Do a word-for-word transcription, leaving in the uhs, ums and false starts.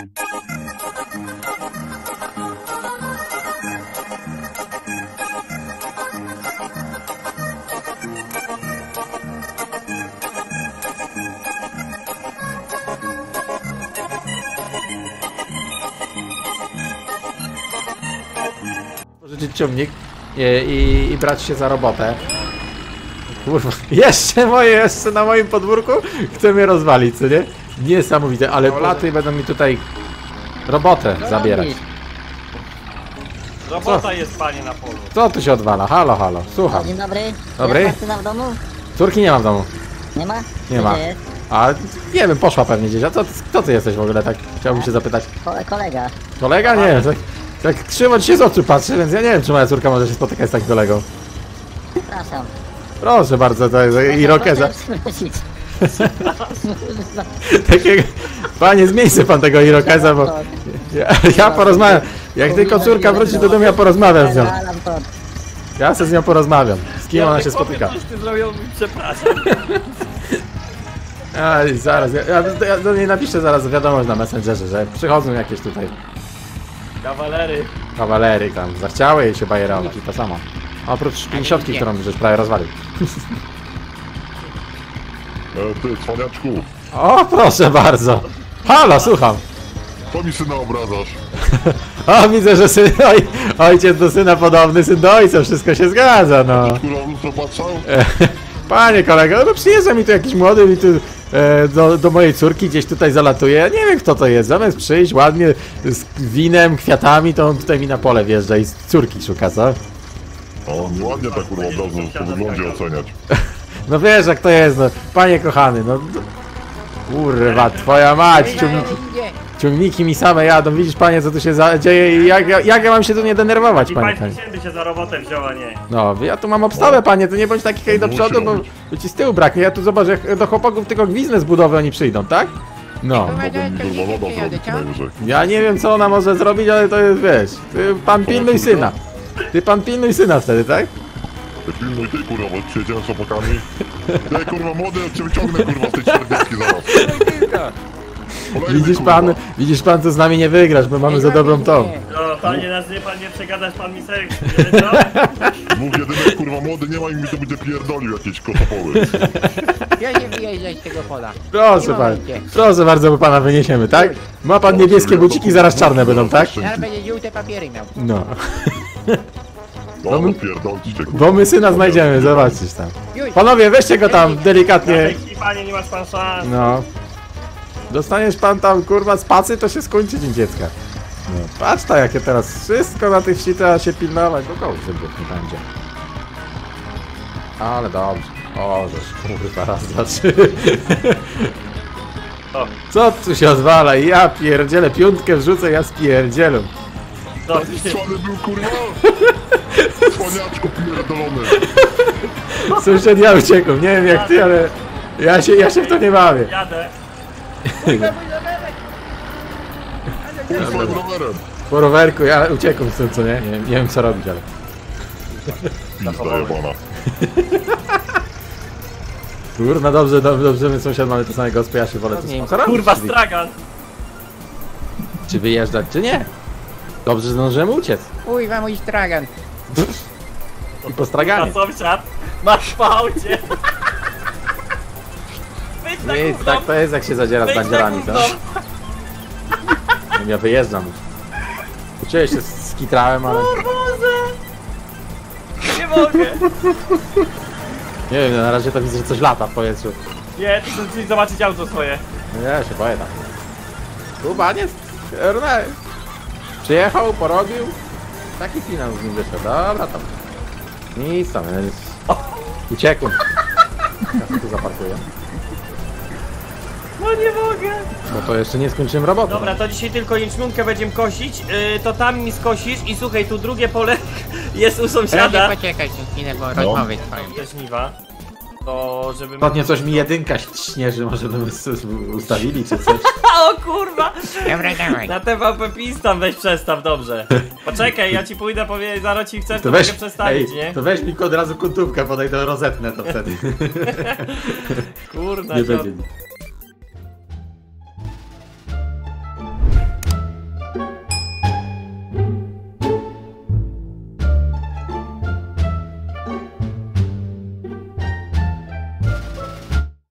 Pożyczyć ciągnik i, i, i brać się za robotę. Kurwa, jeszcze moje, jeszcze na moim podwórku chce mnie rozwalić, co nie? Niesamowite, ale Polacy będą mi tutaj robotę zabierać. Robota Co? jest, panie, na polu. Co tu się odwala? Halo, halo, słucham. Dzień dobry. Dobry. Jest Martyna w domu? Córki nie ma w domu. Nie ma? Nie ma. A nie wiem, poszła pewnie gdzieś. A co, kto ty jesteś w ogóle, tak? Chciałbym się zapytać. Ko kolega. Kolega? Nie wiem, tak, tak krzywo ci się z oczu patrzy, więc ja nie wiem, czy moja córka może się spotykać z takim kolegą. Przepraszam. Proszę bardzo, to jest irokeza. Takiego... Panie, zmień sobie pan tego irokeza, bo... Ja, ja porozmawiam. Jak tylko córka wróci do domu, ja porozmawiam z nią. Ja se z nią porozmawiam. Z kim ona się spotyka. Coś ty zrobił, przepraszam. Aj, zaraz, ja, ja, ja do niej napiszę zaraz wiadomość na Messengerze, że przychodzą jakieś tutaj Kawalery. kawalery tam, zachciały jej się bajerować i to samo. Oprócz pięćdziesiątki, którą żeś prawie rozwalił. E, ty, cwaniaczku, O, proszę bardzo. Halo, słucham. to mi syna obrazasz. O, widzę, że syn, oj, ojciec do syna podobny, syn do ojca, wszystko się zgadza, no. Kurwa, lustro patrzał? Panie kolego, no przyjeżdża mi tu jakiś młody, mi tu e, do, do mojej córki gdzieś tutaj zalatuje. Ja nie wiem, kto to jest. Zamiast przyjść ładnie z winem, kwiatami, to on tutaj mi na pole wjeżdża i z córki szuka, co? O, ładnie tak kurwa obrazu po wyglądzie oceniać. No wiesz, jak to jest, no. Panie kochany, no. Kurwa, twoja mać, ciągniki, ciągniki mi same jadą. Widzisz, panie, co tu się za, dzieje i jak, jak ja mam się tu nie denerwować, I panie. pański syn by się za robotę wziął, a nie. No, ja tu mam obstawę, panie, to nie bądź taki hej do przodu, bo, bo ci z tyłu braknie. Ja tu zobacz, jak do chłopaków tylko gwizdne z budowy oni przyjdą, tak? No. Mogą mi kurwa loda zrobić najwyżej. Ja nie wiem, co ona może zrobić, ale to jest, wiesz, ty pan pilnuj syna. Ty pan pilnuj syna wtedy, tak? Ty pilnuj ty kurwa, bo siedziałem z chłopakami. Ty kurwa młody, ja cię wyciągnę kurwa z tej czterdziestki zaraz. Kolejny, Widzisz kurwa. pan, widzisz pan, co z nami nie wygrasz, bo mamy za dobrą tą. No, panie, nas nie, pan nie przegadasz, pan mi serek, co? Dwóch jedynek kurwa młody nie ma i mi to będzie pierdolił jakieś kotopoły. Ja nie wyjeżdżać z tego pola. Proszę Nie pan, momencie. proszę bardzo, bo pana wyniesiemy, tak? Ma pan niebieskie buciki, zaraz czarne będą, tak? Zaraz będzie żółte papiery miał. No. No, no pierdolcie kurwa. Bo my syna znajdziemy, zobaczysz tam. Panowie, weźcie go tam delikatnie. I panie, nie masz pan szans. No. Dostaniesz pan tam, kurwa, z pacy, to się skończy dzień dziecka. No, patrz ta, jakie teraz wszystko na tej wsi trzeba się pilnować, bo koło sobie nie będzie. Ale dobrze. O, żeś kurwa, raz, dwa, trzy. O. Co tu się odwala? Ja pierdzielę, piątkę wrzucę, ja spierdzielę. No, Cwany był kurwa. Cwaniaczku pierdolony. Sąsiad, ja uciekłem, nie wiem jak ty, ale ja się, ja się w to nie bawię. jadę. Chuj swoim rowerem. Po rowerku, ja uciekłem z tym, co nie? Nie, wiem- nie wiem co robić, ale... Pizda jebana. Kurwa, dobrze, dobrze, dobrze, my sąsiad mamy to same gospy, ja się wolę to sponsorować. Kurwa, Czy- stragan. Czy wyjeżdżać, czy nie? Dobrze, że zdążymy uciec. Uj, wam mój stragan. I po straganie. Na sąsiad, masz w aucie. Wyjdź na Nic, gówno. tak to jest, jak się zadziera z Wyjdź na bandzierami, to. gówno. Ja wyjeżdżam już. Uczyłem się, skitrałem, ale... O Boże. Nie mogę. Nie wiem, na razie to widzę, że coś lata w powietrzu. Nie, ty chcesz zobaczyć auto swoje. No ja się boję tam. Kubaniec? Erne. Przyjechał, porobił. Taki finał z nim wyszedł. Dobra tam. Nic tam, nic. Uciekłem. Ja sobie tu zaparkuję. No nie mogę. Bo to jeszcze nie skończyłem roboty. Dobra, to dzisiaj tylko jęczmiunkę będziemy kosić, yy, to tam mi skosisz i słuchaj, tu drugie pole jest u Proszę sąsiada. poczekać chwilę, bo rozmowy trwają. Te żniwa. To żeby... Ostatnio coś mi jedynka śnieży, może bym s- s- ustawili czy coś. O kurwa! Dobra, dawaj. Na T V P PiS tam weź przestaw, dobrze. Poczekaj, ja ci pójdę powiedzieć, zaraz ci chcesz, to, To weź, mogę przestawić, ej, nie? to weź mi od razu kątówkę, podaj to rozetnę to wtedy. Kurna, Nie to... będzie.